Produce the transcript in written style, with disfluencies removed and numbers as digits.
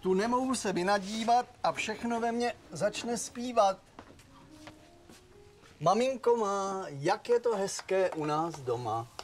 Tu nemohu se vynadívat a všechno ve mně začne zpívat. Maminko má, jak je to hezké u nás doma.